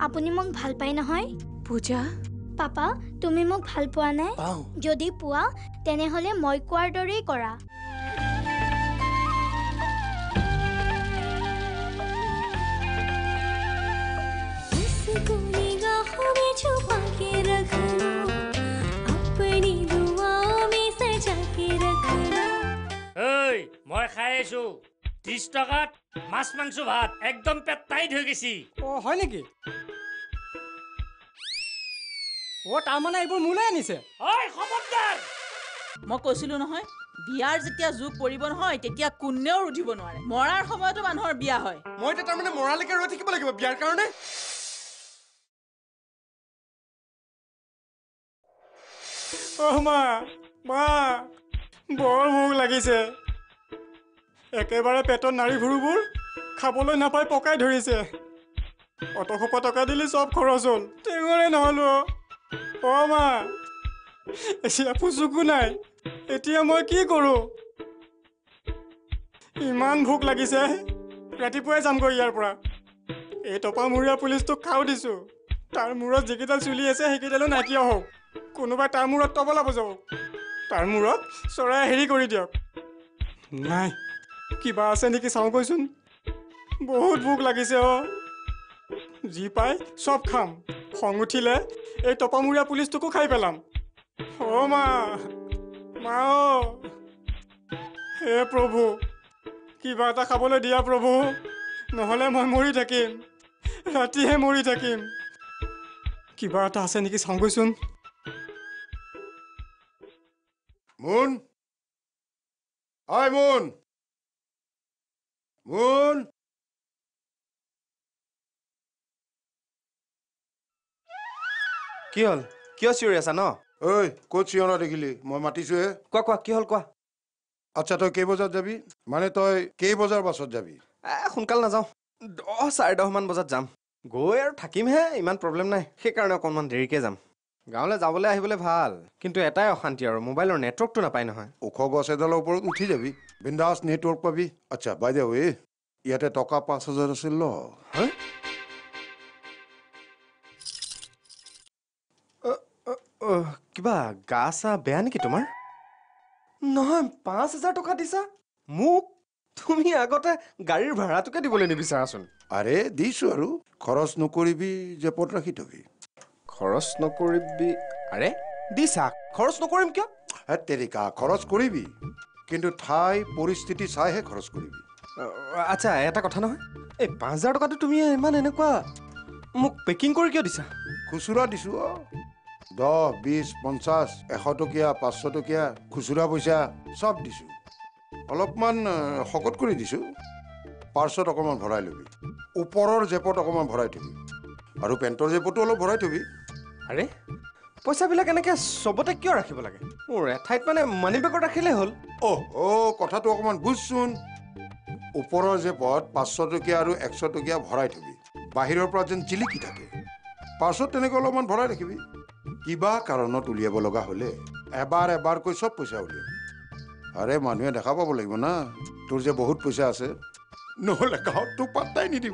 আপুনি মোক ভাল পায় নহয় পূজা পাপা তুমি মোক ভাল পোৱা নাই যদি পোৱা তেনেহলে মই কোৱাৰ দৰেই কৰা छुपा के रख लो अपनी दुआओं में सजा के रख लो ओय মই খাই আছো 30 টাকাত মাছ মাংস ভাত একদম পেট টাইট হৈ গেছি ও হয় নেকি ও তাৰ মানে এইবোৰ মুলাই আনিছে ওই খবৰদাৰ মই কৈছিলো নহয় বিয়াৰ যেতিয়া যুগ পৰিব নহয় তেতিয়া কোনেও উঠিব নোৱাৰে মৰাৰ সময়তো মানুহৰ বিয়া হয় মই তাৰ মানে মৰালৈকে ৰৈ থাকিব লাগিব বিয়াৰ কাৰণে মা মা বৰ ভোক লাগিছে একেবাৰে পেটত নাৰী ভুৰুবোৰ খাবলৈ নাপাই পকাই ধৰিছে অতসোপা টকা দিলি চব খৰচ হ'ল টেঙৰে নহ'লো মা এতিয়া পুচুকো নাই এতিয়া মই কি কৰোঁ ইমান ভোক লাগিছে ৰাতিপুৱাই যামগৈ ইয়াৰ পৰা এই টপামূৰীয়া পুলিচটোক খাও দিছোঁ তাৰ মূৰত যিকেইডাল চুলি আছে সেইকেইডালো নাইকিয়া হওক কোনোবাই তাৰ মূৰত তবলা বজাওক তাৰ মূৰত চৰাই হেৰি কৰি দিয়ক নাই কিবা আছে নেকি চাওঁগৈচোন বহুত ভোক লাগিছে যি পাই চব খাম খং উঠিলে এই টপামূৰীয়া পুলিচটোকো খাই পেলাম মা মা হে প্ৰভু কিবা এটা খাবলৈ দিয়া প্ৰভু নহ'লে মই মৰি থাকিম ৰাতিহে মৰি থাকিম কিবা এটা আছে নেকি চাওঁগৈচোন মুন মুন মুন কি হ'ল কিয় চিঞৰি আছা ন ঐ ক'ত চিঞৰা দেখিলি মই মাতিছোহে কোৱা কি হ'ল কোৱা আচ্ছা তই কেই বজাত যাবি মানে তই কেই বজাৰ বাছত যাবি সোনকাল নাযাওঁ 10:30 মান বজাত যাম গৈ আৰু থাকিমহে ইমান প্ৰব্লেম নাই সেইকাৰণে অকণমান দেৰিকৈ যাম গাঁৱলৈ যাবলৈ আহিবলৈ ভাল কিন্তু এটাই অশান্তি আৰু মোবাইলৰ নেটৱৰ্কটো নাপায় নহয় ওখ গছ এডালৰ ওপৰত উঠি যাবি বিন্দাছ নেটৱৰ্ক পাবি আচ্ছা বাই দে ৱে ইয়াতে টকা 5,000 আছিল ল কিবা গা চা বেয়া নেকি তোমাৰ নহয় 5,000 টকা দিছা মোক তুমি আগতে গাড়ীৰ ভাড়াটোকে দিবলৈ নিবিচাৰাচোন আৰে দিছোঁ আৰু খৰচ নকৰিবি জেপত ৰাখি থবি খৰচ নকৰিবি আৰে দিছা খৰচ নকৰিম কিয় তেৰিকা খৰচ কৰিবি কিন্তু ঠাই পৰিস্থিতি চাইহে খৰচ কৰিবি আচ্ছা এটা কথা নহয় এই 5,000 টকাটো তুমি ইমান এনেকুৱা মোক পেকিং কৰি কিয় দিছা খুচুৰা দিছোঁ 10, 20, 50, 100 টকীয়া 500 টকীয়া খুচুৰা পইচা চব দিছোঁ অলপমান শকত কৰি দিছোঁ পাৰ্চত অকণমান ভৰাই ল'বি ওপৰৰ জেপত অকণমান ভৰাই থবি আৰু পেণ্টৰ জেপতো অলপ ভৰাই থবি আৰে পইচাবিলাক এনেকৈ চবতে কিয় ৰাখিব লাগে মোৰ এঠাইত মানে মানি বেগত ৰাখিলেই হ'ল কথাটো অকণমান বুজচোন ওপৰৰ জেপত 500 টকীয়া আৰু 100 টকীয়া ভৰাই থবি বাহিৰৰ পৰা যেন জিলিকি থাকে পাৰ্চত তেনেকৈ অলপমান ভৰাই ৰাখিবি কিবা কাৰণত উলিয়াব লগা হ'লে এবাৰকৈ চব পইচা উলিয়াবি আৰে মানুহে দেখা পাব লাগিব না তোৰ যে বহুত পইচা আছে নহ'লে গাঁৱত তোক পাত্তাই নিদিব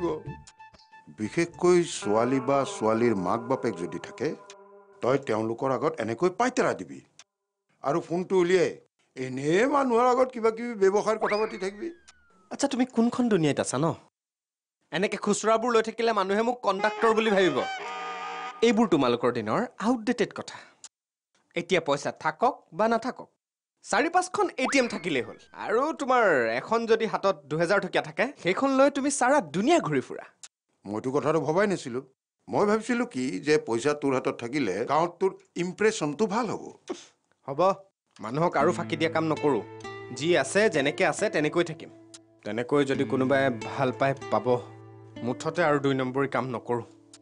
বিশেষকৈ ছোৱালী বা ছোৱালীৰ মাক বাপেক যদি থাকে তই তেওঁলোকৰ আগত এনেকৈ পাইতেৰা দিবি আৰু ফোনটো উলিয়াই এনেই মানুহৰ আগত কিবা কিবি ব্যৱসায়ৰ কথা পাতি থাকিবি আচ্ছা তুমি কোনখন দুনিয়াত আছা ন এনেকৈ খুচুৰাবোৰ লৈ থাকিলে মানুহে মোক কণ্ডাক্টৰ বুলি ভাবিব এইবোৰ তোমালোকৰ দিনৰ আউটডেটেড কথা এতিয়া পইচা থাকক বা নাথাকক 4-5খন ATM থাকিলেই হ'ল আৰু তোমাৰ এখন যদি হাতত 2,000 টকীয়া থাকে সেইখন লৈ তুমি সাৰা দুনিয়া ঘূৰি ফুৰা মইতো কথাটো ভবাই নাছিলোঁ মই ভাবিছিলোঁ কি যে পইচা তোৰ হাতত থাকিলে গাঁৱত তোৰ ইম্প্ৰেশ্যনটো ভাল হ'ব মানুহক আৰু ফাঁকি দিয়া কাম নকৰোঁ যি আছে যেনেকৈ আছে তেনেকৈ থাকিম তেনেকৈ যদি কোনোবাই ভাল পাই পাব মুঠতে আৰু 2 নম্বৰী কাম নকৰোঁ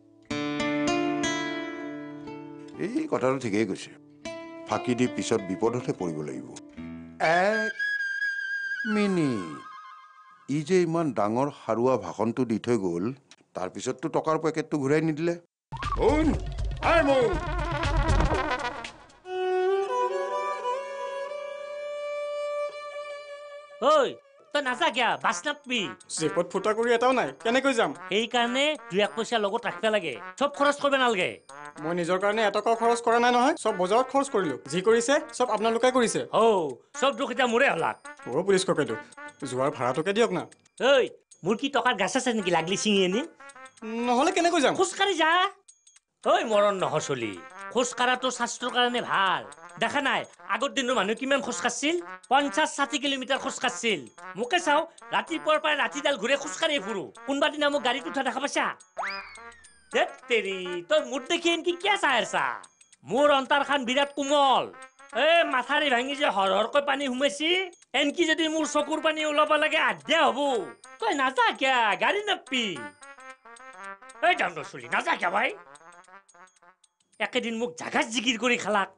এই কথাটো ঠিকেই কৈছে ফাঁকি দি পিছত বিপদতে পৰিব লাগিব এক মিনিট ই যে ইমান ডাঙৰ সাৰুৱা ভাষণটো দি থৈ গ'ল তাৰপিছততো টকাৰ পেকেটটো ঘূৰাই নিদিলে ওই তই নাযা কিয়া বাছ নাপবি জেপত ফুটা কৰি এটাও নাই কেনেকৈ যাম সেইকাৰণে 2-1 পইচা লগত ৰাখিব লাগে চব খৰচ কৰিব নালাগে মই নিজৰ কাৰণে এটকাও খৰচ কৰা নাই নহয় চব বজাৰত খৰচ কৰিলো যি কৰিছে চব আপোনালোকে কৰিছে চব দুখ এতিয়া মোৰে হলাক অ' পুলিচ ককাইটো যোৱাৰ ভাড়াটোকে দিয়ক না ঐ মোৰ কি টকাৰ গাছ আছে নেকি লাগলি ছিঙি আনিম নহ'লে কেনেকৈ যাম খোজকাঢ়ি যা ঐ মৰণ নহয় চলি খোজ কাঢ়াটো স্বাস্থ্যৰ কাৰণে ভাল দেখা নাই আগৰ দিনৰ মানুহ কিমান খোজ কাঢ়ছিল 50-60 কিলোমিটাৰ খোজ কাঢ়ছিল মোকে চাওঁ ৰাতিপুৱাৰ পৰা ৰাতিডাল ঘূৰে খোজকাঢ়ি ফুৰো কোনোবা দিনা মোক গাড়ীত উঠা দেখা পাইছা তেৰি তই মোৰ দেখি এনকি কিয় চাই আছা মোৰ অন্তাৰখান বিৰাট কোমল মাথাৰি ভাঙি যে হৰহৰকৈ পানী সোমাইছি এনকি যদি মোৰ চকুৰ পানী ওলাব লাগে আধ্যা হ'ব তই নাযা কিয়া গাড়ী নাপবি যাম চলি নাযা কিয়া ভাই একেদিন মোক জাগাত জিকিৰ কৰি খালাক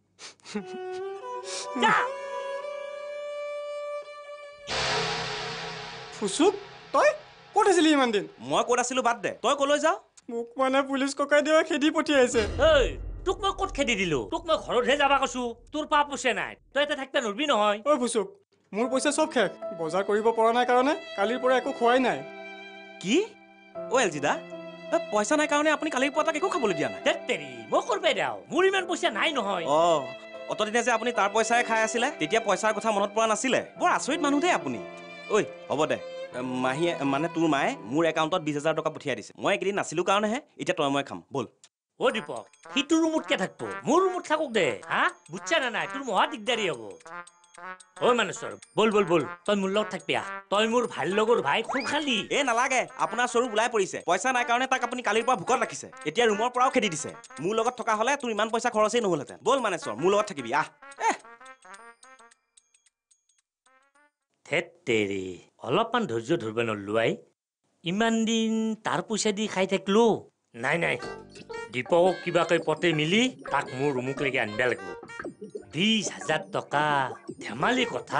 ফুচুক তই ক'ত আছিলি ইমান দিন মই ক'ত আছিলো বাদ দে তই ক'লৈ যাও মোক মানে পুলিচ ককাই দিয়া খেদি পঠিয়াইছে তোক মই ক'ত খেদি দিলো তোক মই ঘৰতহে যাবা কৈছো তোৰ পাপ পইচা নাই তই এটা থাকিব নৰবি নহয় ঐ ফুচুক মোৰ পইচা চব শেষ বজাৰ কৰিব পৰা নাই কাৰণে কালিৰ পৰা একো খোৱাই নাই কি অ' এলজি দা পইচা নাই কাৰণে আপুনি কালিৰ পৰা তাক একো খাবলৈ দিয়া নাই তেৰি মই কৰবাই দেও মোৰ ইমান পইচা নাই নহয় অতদিনে যে আপুনি তাৰ পইচাই খাই আছিলে তেতিয়া পইচাৰ কথা মনত পৰা নাছিলে বৰ আচৰিত মানুহ দেই আপুনি ঐ হ'ব দে মাহীয়ে মানে তোৰ মায়ে মোৰ একাউণ্টত 20,000 টকা পঠিয়াই দিছে মই এইকেইদিন নাছিলো কাৰণেহে এতিয়া তই মই খাম ব'ল দীপক সি তোৰ ৰুমতকে থাকব মোৰ ৰুমত থাকক দে হা বুজছা না নাই তোৰ মহা দিগদাৰী হ'ব মানেশ্বৰ বল বল বল তই মোৰ লগত থাকবি তই মোৰ ভাল লগৰ ভাই খুব খালি নালাগে আপোনাৰ স্বৰূপ ওলাই পৰিছে পইচা নাই কাৰণে তাক আপুনি কালিৰ পৰা ভোকত ৰাখিছে এতিয়া ৰুমৰ পৰাও খেদি দিছে মোৰ লগত থকা হলে তোৰ ইমান পইচা খৰচেই নহ'লহেঁতেন ব'ল মানেশ্বৰ মোৰ লগত থাকিবি তেৰি অলপমান ধৈৰ্য ধৰিব নলোৱাই ইমান দিন তাৰ পইচা দি খাই থাকিলো নাই নাই দীপকক কিবাকৈ পতে মিলি তাক মোৰ ৰুমকলৈকে আনিব লাগিব 20,000 টকা ধেমালি কথা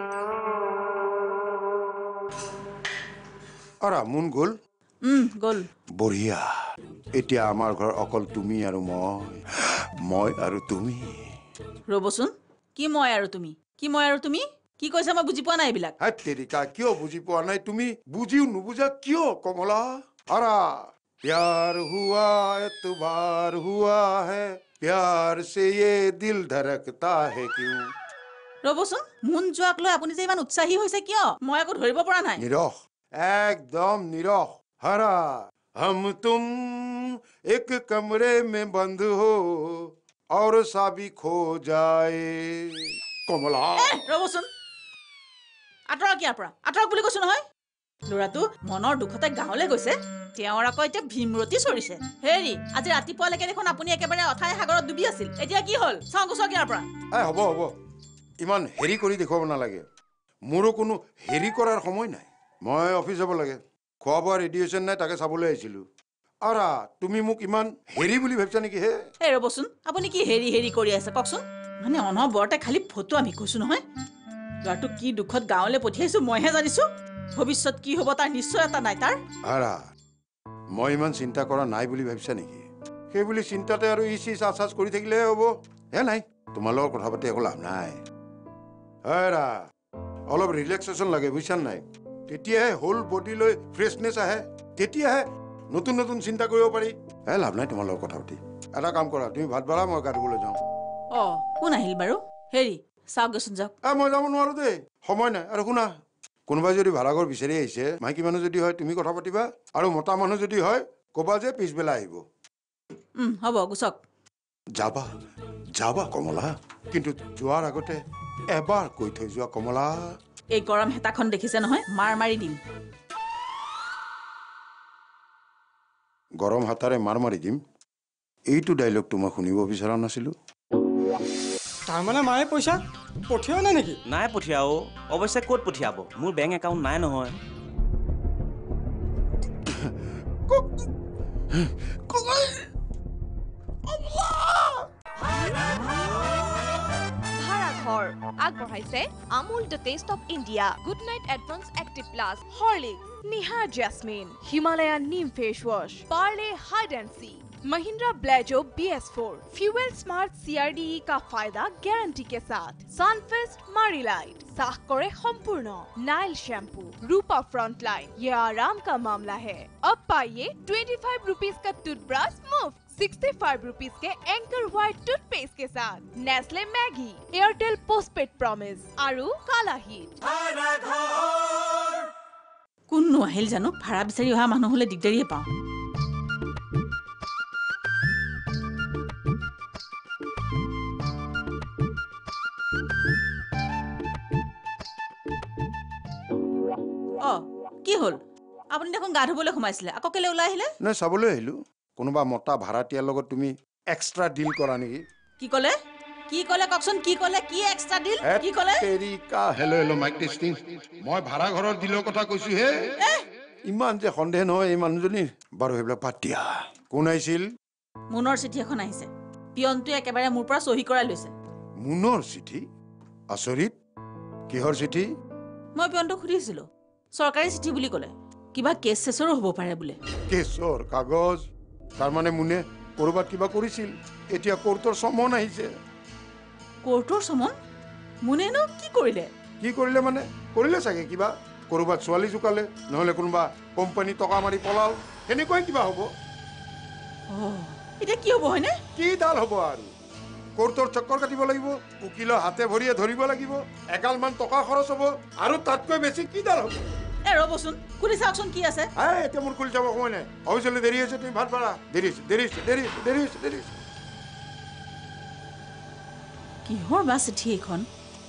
মুন গ'ল গ'ল বঢ়িয়া এতিয়া আমাৰ ঘৰ অকল তুমি আৰু মই আৰু তুমি ৰ'বচোন কি মই আৰু তুমি কি কৈছা মই বুজি পোৱা নাই এইবিলাক তেৰিকা কিয় বুজি পোৱা নাই তুমি বুজিও নুবুজা কিয় কমলা प्यार हुआ एतबार हुआ है प्यार से ये दिल धड़कता है क्यों ৰ'বচোন মুন যোৱাক লৈ আপুনি যে ইমান উৎসাহী হৈছে কিয় মই আকৌ ধৰিব পৰা নাই নিৰহ একদম নিৰহ हरा हम तुम एक कमरे में बंद हो और साबी खो जाए কমলা ৰ'বচোন আঁতৰক ইয়াৰ পৰা আঁতৰক বুলি কৈছো নহয় ল'ৰাটো মনৰ দুখতে গাঁৱলৈ গৈছে তেওঁৰ আকৌ এতিয়া ভীমৰতি চৰিছে হেৰি আজি ৰাতিপুৱালৈকে দেখোন আপুনি একেবাৰে অথাই সাগৰত ডুবি আছিল এতিয়া কি হ'ল চাওঁ গুচক ইয়াৰ পৰা হ'ব ইমান হেৰি কৰি দেখুৱাব নালাগে মোৰো কোনো হেৰি কৰাৰ সময় নাই মই অফিচ যাব লাগে খোৱা বোৱা ৰেডিয়েশ্যন নাই তাকে চাবলৈ আহিছিলোঁ তুমি মোক ইমান হেৰি বুলি ভাবিছা নেকি ৰ'বচোন আপুনি কি হেৰি কৰি আছে কওকচোন মানে অনবৰতে খালি ফটো আমি কৈছো নহয় ল'ৰাটো কি দুখত গাঁৱলৈ পঠিয়াইছো মইহে জানিছো ভৱিষ্যত কি হ'ব তাৰ নিশ্চয় এটা নাই তাৰ মই ইমান চিন্তা কৰা নাই বুলি ভাবিছা নেকি সেই বুলি চিন্তাতে আৰু আচাচ কৰি থাকিলে হ'ব নাই তোমাৰ লগত কথা পাতি একো লাভ নাই অলপ ৰিলেক্সেশ্যন লাগে বুজিছা নাই তেতিয়াহে হোল বডিলৈ ফ্ৰেছনেছ আহে তেতিয়াহে নতুন নতুন চিন্তা কৰিব পাৰি লাভ নাই তোমাৰ লগত কথা পাতি এটা কাম কৰা তুমি ভাত বঢ়া মই গা ধুবলৈ যাওঁ কোন আহিল বাৰু হেৰি চাওক গৈছোন যাওক মই যাব নোৱাৰো দেই সময় নাই আৰু শুনা কোনোবাই যদি ভাড়াঘৰ বিচাৰি আহিছে মাইকী মানুহ যদি হয় তুমি কথা পাতিবা আৰু মতা মানুহ যদি হয় ক'বা যে পিছবেলা আহিব হ'ব গুচক যাবা কমলা কিন্তু যোৱাৰ আগতে এবাৰ কৈ থৈ যোৱা কমলা এই গৰম হেতাখন দেখিছে নহয় মাৰি দিম গৰম হাতাৰে মাৰি দিম এইটো ডাইলগটো মই শুনিব বিচৰা নাছিলো তাৰমানে মায়ে পইচা পঠিওৱা নাই নেকি নাই পঠিয়াও অৱশ্যে ক'ত পঠিয়াব মোৰ বেংক একাউণ্ট নাই নহয় ভাড়াঘৰ আগবঢ়াইছে Amul the taste of India good night advance active plus Horlicks Nihar jasmine Himalayan neem face wash Parle hide and seek Mahindra Blazo BS4 fuel smart CRDE का फायदा गारंटी के साथ। सनफेस्ट मारीलाइट साख करे संपूर्ण। Nyle shampoo Rupa front line, ये आराम का मामला है। अब पाइए 25 रुपीज का टूथब्रश मुफ्त 65 रुपीज के एंकर व्हाइट टूथपेस्ट के साथ। Nestle Maggi, Airtel postpaid promise आरु काला हिट। কোননো আহিল জানো ভাড়া বিচাৰি অহা মানুহ হলে দিগদাৰিয়ে পাওঁ কি হল আপুনি দেখোন গা ধুবলৈ সোমাইছিলে আকৌ কেলে ওলাই আহিলে নাই চাবলৈ আহিলো কোনোবা মতা ভাড়াটিয়াৰ লগত তুমি এক্সট্ৰা ডিল কৰা নেকি কি ক'লে ককচোন কি ক'লে কি এক্সট্ৰা ডিল কি ক'লে তেৰিকা হেলো মাইক টেষ্টিং মই ভাড়া ঘৰৰ ডিলৰ কথা কৈছো হে ইমান যে সন্দেহ নহয় এই মানুহজনী বাৰু সেইবিলাক বাদ দিয়া কোন আহিছিল মুনৰ চিঠি এখন আহিছে পিয়নটো একেবাৰে মোৰ পৰা সহি কৰাই লৈছে মুনৰ চিঠি আচৰিত কিহৰ চিঠি মই পিয়নটো সুধিছিলো চৰকাৰী চিঠি বুলি ক'লে কিবা কেছ চেছৰো হ'ব পাৰে বোলে কেছৰ কাগজ তাৰমানে মুনে কৰবাত কিবা কৰিছিল এতিয়া কোৰ্টৰ সমন আহিছে কোৰ্টৰ সমন মুনেনো কি কৰিলে মানে কৰিলে চাগে কিবা কৰবাত ছোৱালী জুকালে নহলে কোনোবা কোম্পানী টকা মাৰি পলাল হেনেকৈ কিবা হ'ব এতিয়া কি হ'ব হয়নে কি দাল হ'ব আৰু কোৰ্টৰ চক্কৰ কাটিব লাগিব উকিলৰ হাতে ভৰিয়ে ধৰিব লাগিব একালমান টকা খৰচ হ'ব আৰু তাতকৈ বেছি কি দাল হ'ব ৰবচোন খুলি চাওকচোন কি আছে এতিয়া মোৰ খুলি চাব সময় নাই অৱশ্যে দেৰি হৈছে তুমি ভাত পাৰা দেৰি কিহৰ বা চিঠি এখন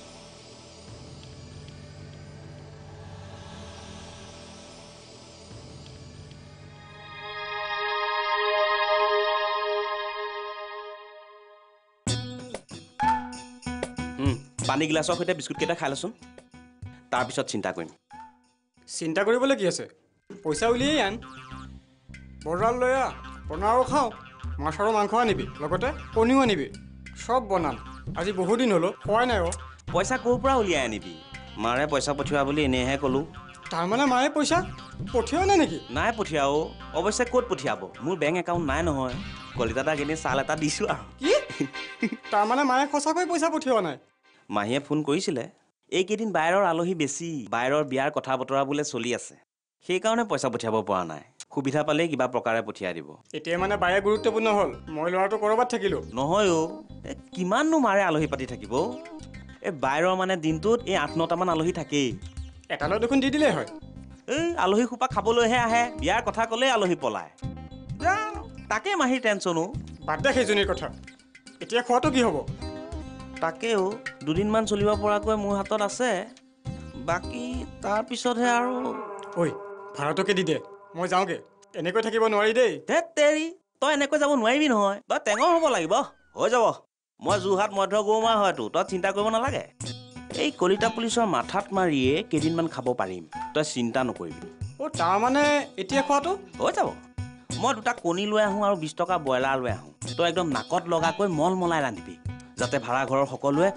পানী গিলাচৰ সৈতে বিস্কুট কেইটা খাই লচোন তাৰপিছত চিন্তা কৰিম চিন্তা কৰিবলৈ কি আছে পইচা উলিয়াই আন বজাৰ লৈ আহ বনাও খাওঁ মাছ আৰু মাংস আনিবি লগতে কণীও আনিবি সব বনাম আজি বহু দিন হলো খোৱাই নাই পইচা ক'ৰ পৰা উলিয়াই আনিবি মাৰে পইচা পঠিওৱা বুলি এনেহে ক'লো তাৰমানে মায়ে পইচা পঠিওৱা নাই নেকি নাই পঠিয়াও অৱশ্যে ক'ত পঠিয়াব মোৰ বেংক একাউণ্ট নাই নহয় কলিতাটা কিনি চাল এটা দিছো আৰু কি তাৰমানে মায়ে সঁচাকৈ পইচা পঠিওৱা নাই মাহীয়ে ফোন কৰিছিলে এইকেইদিন বাইৰৰ আলহী বেছি বাইৰৰ বিয়াৰ কথা বতৰা বোলে চলি আছে সেইকাৰণে পইচা পঠিয়াব পৰা নাই সুবিধা পালে কিবা প্ৰকাৰে পঠিয়াই দিব এতিয়া মানে বায়ে গুৰুত্বপূৰ্ণ হ'ল মই ল'ৰাটো ক'ৰবাত থাকিলো নহয় কিমাননো মাৰে আলহী পাতি থাকিব এই বাইৰৰ মানে দিনটোত এই 8-9টামান আলহী থাকেই এটালৈ দেখোন দি দিলেই হয় এই আলহী সোপা খাবলৈহে আহে বিয়াৰ কথা ক'লেই আলহী পলায় তাকে মাহীৰ টেনচনো বাদ দে সেইজনীৰ কথা এতিয়া খোৱাটো কি হ'ব তাকেও দুদিনমান চলিব পৰাকৈ মোৰ হাতত আছে বাকী তাৰপিছতহে আৰু ঐ ভাড়াটোকে দি দে মই যাওঁগে এনেকৈ থাকিব নোৱাৰি দেই ধেত তেৰি তই এনেকৈ যাব নোৱাৰিবি নহয় তই টেঙৰ হ'ব লাগিব হৈ যাব মই যোৰহাট মধ্য গৌমা হয়তো তই চিন্তা কৰিব নালাগে এই কলিতা পুলিচৰ মাথাত মাৰিয়ে কেইদিনমান খাব পাৰিম তই চিন্তা নকৰিবি তাৰমানে এতিয়া খোৱাটো হৈ যাব মই 2টা কণী লৈ আহোঁ আৰু 20 টকা ব্ৰইলাৰ লৈ আহোঁ তই একদম নাকত লগাকৈ মলমলাই ৰান্ধিবি যাতে ভাড়া ঘৰৰ সকলোৱে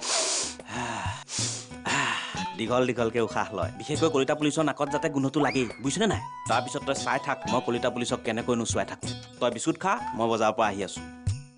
দীঘলকৈ উশাহ লয় বিশেষকৈ কলিতা পুলিচৰ নাকত যাতে গোন্ধটো লাগেই বুজিছনে নাই তাৰপিছত তই চাই থাক মই কলিতা পুলিচক কেনেকৈ নোচোৱাই থাকোঁ তই বিস্কুট খা মই বজাৰৰ পৰা আহি আছোঁ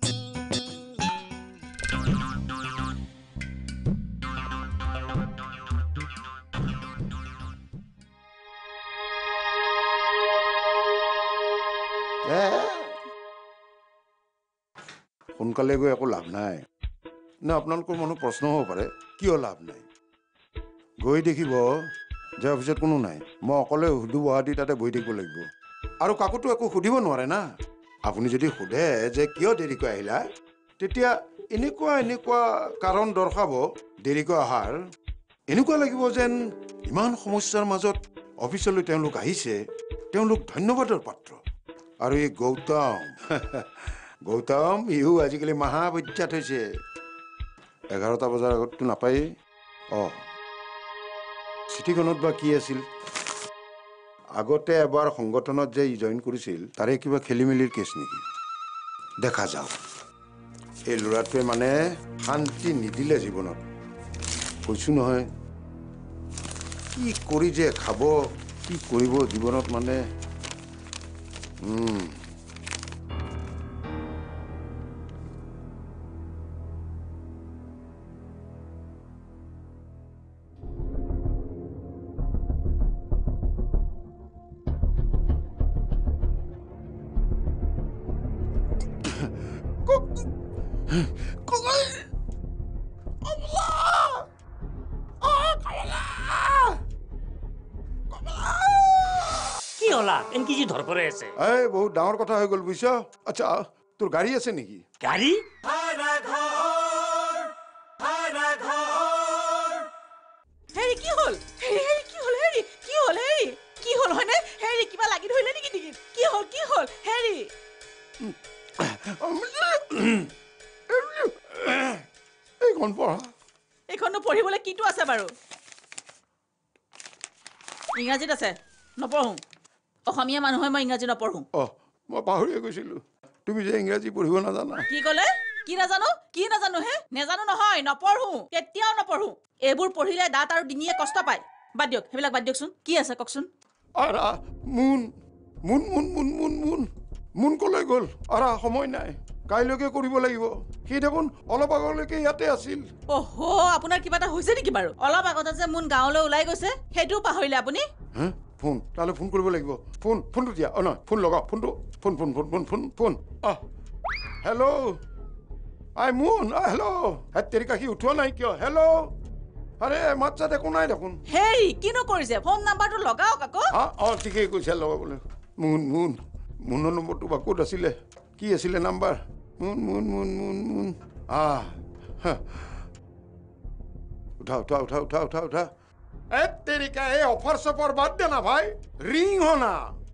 সোনকালে গৈ একো লাভ নাই নে আপোনালোকৰ মনত প্ৰশ্ন হ'ব পাৰে কিয় লাভ নাই গৈ দেখিব যে অফিচত কোনো নাই মই অকলে সুধো গুৱাহাটী তাতে বহি থাকিব লাগিব আৰু কাকোতো একো সুধিব নোৱাৰে না আপুনি যদি সোধে যে কিয় দেৰিকৈ আহিলা তেতিয়া এনেকুৱা কাৰণ দৰ্শাব দেৰিকৈ অহাৰ এনেকুৱা লাগিব যেন ইমান সমস্যাৰ মাজত অফিচলৈ তেওঁলোক আহিছে তেওঁলোক ধন্যবাদৰ পাত্ৰ আৰু এই গৌতম ইও আজিকালি মহাবজ্ঞাত হৈছে 11টা বজাৰ আগততো নাপায়েই চিঠিখনত বা কি আছিল আগতে এবাৰ সংগঠনত যে জইন কৰিছিল তাৰে কিবা খেলি মেলিৰ কেছ নেকি দেখা যাওক এই ল'ৰাটোৱে মানে শান্তি নিদিলে জীৱনত কৈছো নহয় কি কৰি যে খাব কি কৰিব জীৱনত মানে কি হলা এনকি যি ধৰ পৰে আছে এই বহুত ডাঙৰ কথা হৈ গ'ল বুজিছ আচ্ছা তোৰ গাড়ী আছে নেকি গাড়ী হেৰি কি হ'ল হেৰি কি হ'ল হেৰি কি হ'ল হেৰি কি হ'ল হয়নে হেৰি কিবা লাগি ধৰিলে নেকি ডিঙিত কি হ'ল হেৰি এইখন পঢ়া এইখননো পঢ়িবলৈ কিটো আছে বাৰু ইংৰাজীত আছে নপঢ়ো অসমীয়া মানুহ হয় মই ইংৰাজী নপঢ়ো মই পাহৰিয়ে গৈছিলোঁ তুমি যে ইংৰাজী পঢ়িব নাজানা কি ক'লে কি নাজানো হে নেজানো নহয় নপঢ়ো কেতিয়াও নপঢ়ো এইবোৰ পঢ়িলে দাঁত আৰু ডিঙিয়ে কষ্ট পায় বাদ দিয়ক সেইবিলাক বাদ দিয়কচোন কি আছে কওকচোন আৰা মুন মুন মুন মুন মুন মুন মুন ক'লৈ গ'ল আৰা সময় নাই কাইলৈকে কৰিব লাগিব সি দেখোন অলপ আগলৈকে ইয়াতে আছিল অহো আপোনাৰ কিবা এটা হৈছে নেকি বাৰু অলপ আগতে যে মুন গাঁৱলৈ ওলাই গৈছে সেইটোও পাহৰিলে আপুনি ফোন তাহলে ফোন কৰিব লাগিব ফোনটো দিয়া নহয় ফোন লগাও ফোনটো ফোন হেল্ল' আই মুন হেল্ল' তেৰিকা সি উঠোৱা নাই কিয় হেল্ল' আৰে মাত চাত একো নাই দেখোন হেৰি কিনো কৰিছে ফোন নাম্বাৰটো লগাওক আকৌ ঠিকেই কৈছে লগাবলৈ মুনৰ নম্বৰটো বা ক'ত আছিলে কি আছিলে নাম্বাৰ মুন উঠা তেৰিকা এই অফাৰ চফাৰ বাদ দে না ভাই ৰিং হ না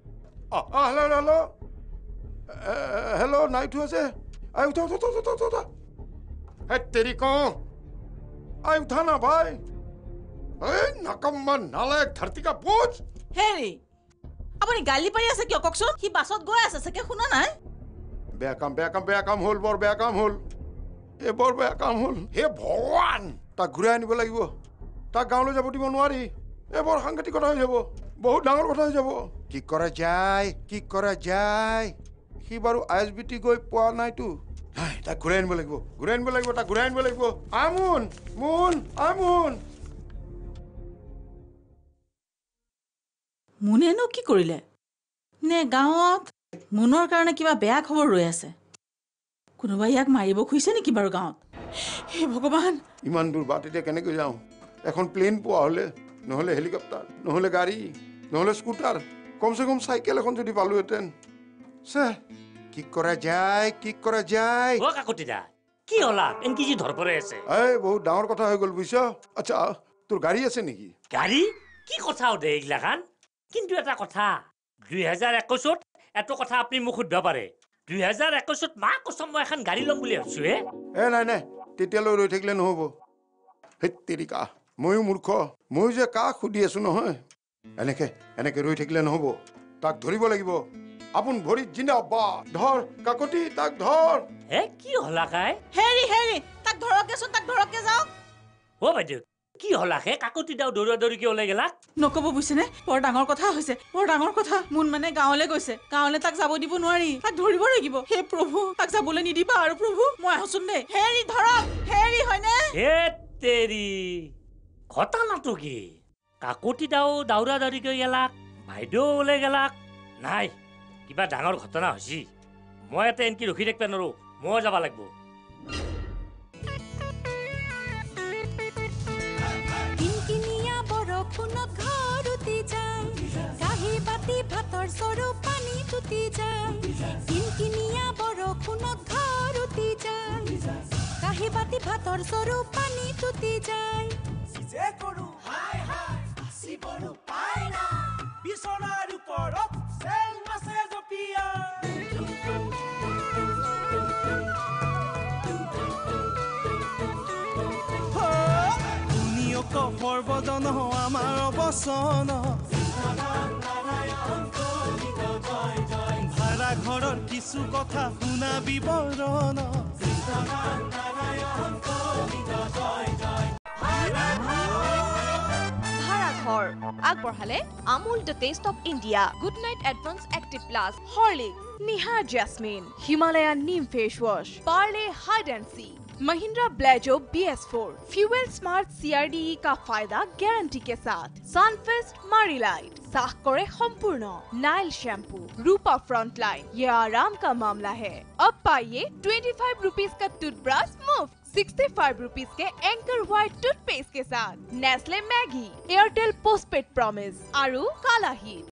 হেল্ল' নাই উঠোৱা আছে উঠা তেৰিকা উঠা না ভাই নাকাম্মা নালায়ক ধৰতি কা বোঝ হেৰি আপুনি গালি পাৰি আছে কিয় কওকচোন সি বাছত গৈ আছে চাগে শুনা নাই বেয়া কাম হ'ল বৰ বেয়া কাম হ'ল বৰ বেয়া কাম হ'ল হে ভগৱান তাক ঘূৰাই আনিব লাগিব তাক গাঁৱলৈ যাব দিব নোৱাৰি বৰ সাংঘাতিক কথা হৈ যাব বহুত ডাঙৰ কথা হৈ যাব কি কৰা যায় সি বাৰু ISBT গৈ পোৱা নাইতো তাক ঘূৰাই আনিব লাগিব আমুন মুনেনো কি কৰিলে নে গাঁৱত মুনৰ কাৰণে কিবা বেয়া খবৰ ৰৈ আছে কোনোবাই ইয়াক মাৰিব খুজিছে নেকি বাৰু গাঁৱত হে ভগৱান ইমান দূৰ বাট এতিয়া কেনেকৈ যাওঁ এখন প্লেন পোৱা হ'লে নহ'লে হেলিকপ্টাৰ নহ'লে গাড়ী নহ'লে স্কুটাৰ কমচে কম চাইকেল এখন যদি পালোহেঁতেন কি কৰা যায় কাকতি দা কি হলা এনকি যি ধৰ পৰে আছে বহুত ডাঙৰ কথা হৈ গ'ল বুজিছ আচ্ছা তোৰ গাড়ী আছে নেকি গাড়ী কি কথা দে এইগিলাখান কিন্তু এটা কথা 2021 এটো কথা আপুনি মোক সুধিব পাৰে 2021 মা কসম মই এখন গাড়ী ল'ম বুলি ভাবিছো নাই তেতিয়ালৈ ৰৈ থাকিলে নহ'ব তেৰিকা ময়ো মূৰ্খ ময়ো যে কাক সুধি আছো নহয় এনেকে ৰৈ থাকিলে নহ'ব তাক ধৰিব লাগিব আপোন ভৰিত জিন্দাবাদ ধৰ কাকতি তাক ধৰ কি হলা কাই হেৰি তাক ধৰকে যাওক বাইদেউ কি হলা কাকতি দাও দৌৰা কি ওলাই গেলা নকব বুজিছেনে বৰ ডাঙৰ কথা হৈছে মুন মানে গাঁৱলৈ গৈছে গাঁৱলৈ তাক যাব দিব নোৱাৰি তাক ধৰিব লাগিব হে প্ৰভু তাক যাবলৈ নিদিবা আৰু প্ৰভু মই আহোচোন দে হেৰি ধৰক হেৰি হয়নে তেৰি ঘটনাটো কি কাকতি দাও দৌৰা কৰি গেলাক বাইদেউ ওলাই গেলাক নাই কিবা ডাঙৰ ঘটনা হৈছে মই এটা এনকি ৰখি থাকিব নোৱাৰো মই যাব লাগিব কিনকিনিয়া বৰষুণত ঘৰ উটি যায় কাঁহী বাতি ভাতৰ চৰু পানী টুটি যায় কিনকিনিয়া বৰষুণত ঘৰ উটি যায় কাঁহী বাতি ভাতৰ চৰু পানী টুটি যায় বিছনাৰ ওপৰত চেল মাছে জপিয়া শুনিয়ক সৰ্বজন আমাৰ অৱচন ভাড়া ঘৰৰ কিছু কথা শুনা বিৱৰণ ভাড়াঘৰ আগবঢ়ালে Amul the taste of India good night advance active plus Horlicks Nihar jasmine Himalayan neem face wash Parle hide and seek Mahindra Blazo BS4 fuel smart CRDE का फायदा गारंटी के साथ सनफेस्ट मारी लाइट साफ करे संपूर्ण नाइल शैम्पू रूपा फ्रंटलाइन, ये आराम का मामला है। अब पाइए 25 रुपीज का टूथब्रश मुफ्त 65 रुपीज के एंकर व्हाइट टूथपेस्ट के साथ। Nestle Maggi, Airtel postpaid promise और काला हिट।